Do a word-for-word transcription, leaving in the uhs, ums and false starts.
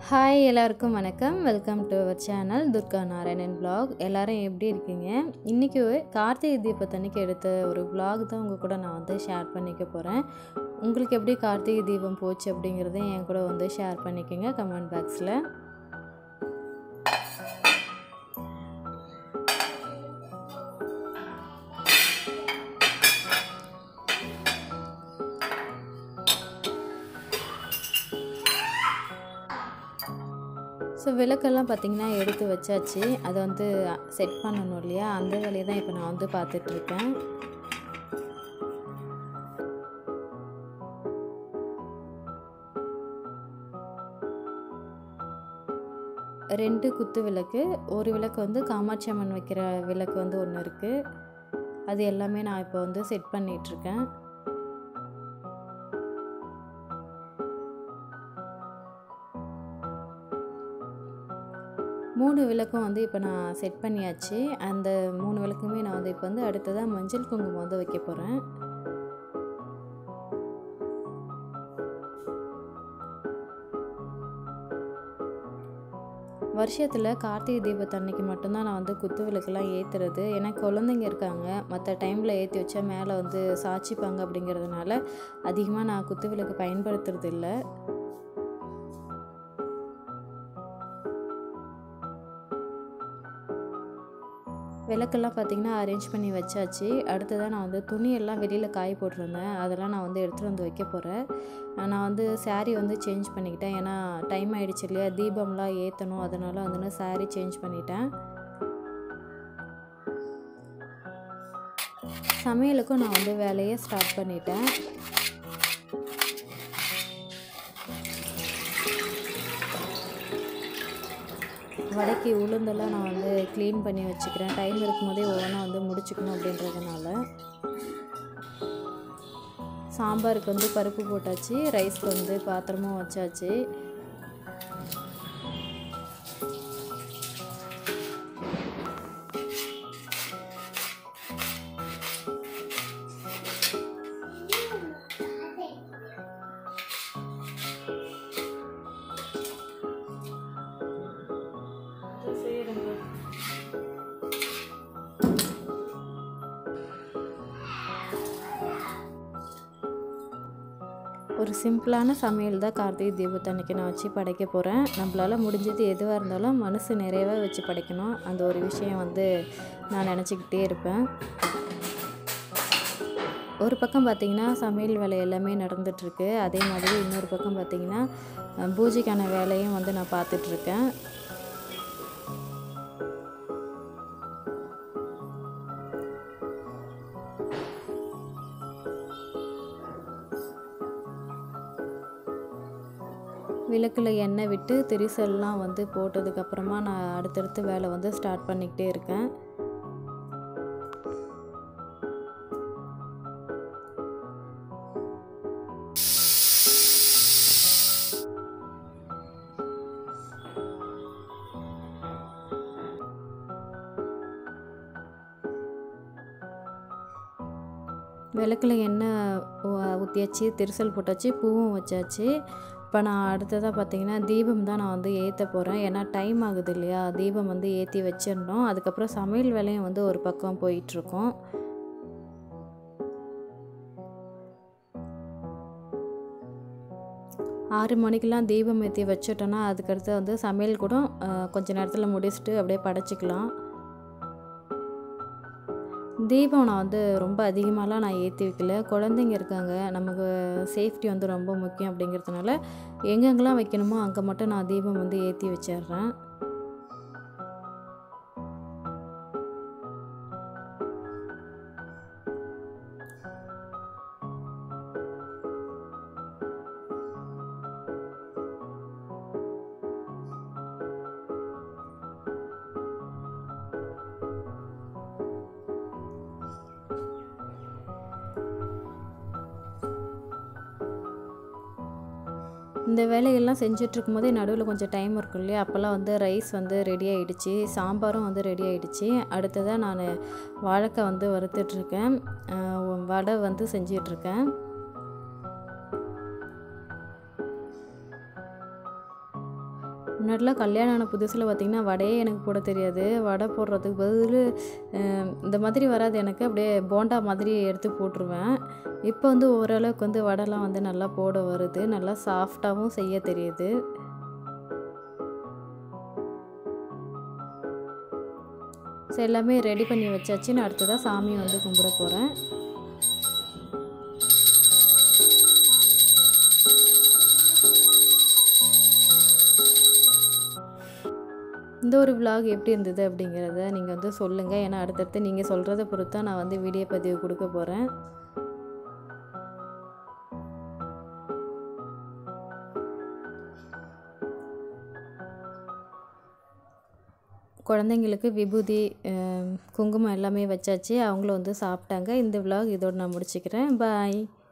Hi எல்லாருக்கும் வணக்கம். Welcome to our channel Durga Narayanan vlog. எல்லாரும் எப்படி இருக்கீங்க? இன்றைக்கி கார்த்திகை தீபத்தன்னைக்கு எடுத்த ஒரு vlog தான் உங்கள் கூட நான் வந்து ஷேர் பண்ணிக்க போகிறேன். உங்களுக்கு எப்படி கார்த்திகை தீபம் போச்சு அப்படிங்கிறதையும் என் கூட வந்து ஷேர் பண்ணிக்கோங்க கமெண்ட் பாக்ஸில். ஸோ விளக்கெல்லாம் பார்த்திங்கன்னா எடுத்து வச்சாச்சு. அதை வந்து செட் பண்ணணும் இல்லையா, அந்த வேலையை தான் இப்போ நான் வந்து பார்த்துட்ருக்கேன். ரெண்டு குத்து விளக்கு, ஒரு விளக்கு வந்து காமாட்சி அம்மன் வைக்கிற விளக்கு வந்து ஒன்று இருக்குது. அது எல்லாமே நான் இப்போ வந்து செட் பண்ணிகிட்ருக்கேன். மூணு விளக்கும் வந்து இப்போ நான் செட் பண்ணியாச்சு. அந்த மூணு விளக்குமே நான் வந்து இப்போ வந்து அடுத்ததாக மஞ்சள் குங்குமம் வந்து வைக்க போகிறேன். வருஷத்தில் கார்த்திகை தீபத்தன்னைக்கு மட்டும்தான் நான் வந்து குத்து விளக்குலாம் ஏற்றுறது. ஏன்னா குழந்தைங்க இருக்காங்க, மற்ற டைமில் ஏற்றி வச்சா மேலே வந்து சாய்ச்சிப்பாங்க. அப்படிங்கிறதுனால அதிகமாக நான் குத்து விளக்கு பயன்படுத்துறது இல்லை. விளக்கெல்லாம் பார்த்திங்கன்னா அரேஞ்ச் பண்ணி வச்சாச்சு. அடுத்ததாக நான் வந்து துணியெல்லாம் வெளியில் காய போட்டிருந்தேன், அதெல்லாம் நான் வந்து எடுத்துகிட்டு வந்து வைக்க போகிறேன். நான் வந்து சாரீ வந்து சேஞ்ச் பண்ணிக்கிட்டேன். ஏன்னா டைம் ஆகிடுச்சு இல்லையா, தீபம்லாம் ஏற்றணும். அதனால் வந்து சாரீ சேஞ்ச் பண்ணிட்டேன். சமையலுக்கும் நான் வந்து வேலையை ஸ்டார்ட் பண்ணிட்டேன். வடைக்கு உளுந்தெல்லாம் நான் வந்து க்ளீன் பண்ணி வச்சுக்கிறேன். டைம் இருக்கும்போதே ஒவ்வொன்றா வந்து முடிச்சுக்கணும் அப்படின்றதுனால. சாம்பாருக்கு வந்து பருப்பு போட்டாச்சு, ரைஸ்க்கு வந்து பாத்திரமும் வச்சாச்சு. ஒரு சிம்பிளான சமையல் தான் கார்த்திகை தீபத்தன்னைக்கு நான் வச்சு படைக்க போகிறேன். நம்மளால் முடிஞ்சது எதுவாக இருந்தாலும் மனசு நிறைவாக வச்சு படைக்கணும். அந்த ஒரு விஷயம் வந்து நான் நினச்சிக்கிட்டே இருப்பேன். ஒரு பக்கம் பார்த்திங்கன்னா சமையல் வேலை எல்லாமே நடந்துகிட்ருக்கு. அதே மாதிரி இன்னொரு பக்கம் பார்த்திங்கன்னா பூஜைக்கான வேலையும் வந்து நான் பார்த்துட்ருக்கேன். விளக்கில் எண்ணெய் விட்டு திரிசல்லாம் வந்து போட்டதுக்கப்புறமா நான் அடுத்தடுத்து வேலை வந்து ஸ்டார்ட் பண்ணிக்கிட்டே இருக்கேன். விளக்கில் எண்ணெய் ஊற்றியாச்சு, திரிசல் போட்டாச்சு, பூவும் வச்சாச்சு. இப்போ நான் அடுத்ததாக பார்த்திங்கன்னா தீபம் தான் நான் வந்து ஏற்ற போகிறேன். ஏன்னா டைம் ஆகுது இல்லையா, தீபம் வந்து ஏற்றி வச்சிடணும். அதுக்கப்புறம் சமையல் வேலையும் வந்து ஒரு பக்கம் போயிட்டுருக்கோம். ஆறு மணிக்கெலாம் தீபம் ஏற்றி வச்சுட்டோன்னா அதுக்கடுத்து வந்து சமையல் கூட கொஞ்சம் நேரத்தில் முடிச்சுட்டு அப்படியே படைச்சிக்கலாம். தீபம் நான் வந்து ரொம்ப அதிகமாகலாம் நான் ஏற்றி வைக்கல. குழந்தைங்க இருக்காங்க, நமக்கு சேஃப்டி வந்து ரொம்ப முக்கியம். அப்படிங்கிறதுனால எங்கெங்கெல்லாம் வைக்கணுமோ அங்கே மட்டும் நான் தீபம் வந்து ஏற்றி வச்சிடுறேன். இந்த வேலையெல்லாம் செஞ்சிட்ருக்கும் போதே நடுவில் கொஞ்சம் டைம் இருக்கும் இல்லையா, அப்போல்லாம் வந்து ரைஸ் வந்து ரெடி ஆகிடுச்சு, சாம்பாரும் வந்து ரெடி ஆகிடுச்சு. அடுத்ததாக நான் வாழைக்காய் வந்து வறுத்துட்ருக்கேன், வடை வந்து செஞ்சிட்ருக்கேன். முன்னாடிலாம் கல்யாணம் ஆன புதுசில் பார்த்திங்கன்னா வடையே எனக்கு போட தெரியாது. வடை போடுறதுக்கு பதில் இந்த மாதிரி வராது எனக்கு, அப்படியே போண்டா மாதிரி எடுத்து போட்டுருவேன். இப்போ வந்து ஓரளவுக்கு வந்து வடைலாம் வந்து நல்லா போட வருது, நல்லா சாஃப்டாகவும் செய்ய தெரியுது. ஸோ எல்லாமே ரெடி பண்ணி வச்சாச்சு. நான் அடுத்ததாக சாமியை வந்து கும்பிட போகிறேன். இந்த ஒரு vlog எப்படி இருந்தது அப்படிங்கிறத நீங்கள் வந்து சொல்லுங்கள். ஏன்னா அடுத்தடுத்து நீங்கள் சொல்கிறத பொறுத்து தான் நான் வந்து வீடியோ பதிவு கொடுக்க போகிறேன். குழந்தைங்களுக்கு விபூதி குங்குமம் எல்லாமே வச்சாச்சு. அவங்களும் வந்து சாப்பிட்டாங்க. இந்த vlog இதோடு நான் முடிச்சுக்கிறேன். பாய்.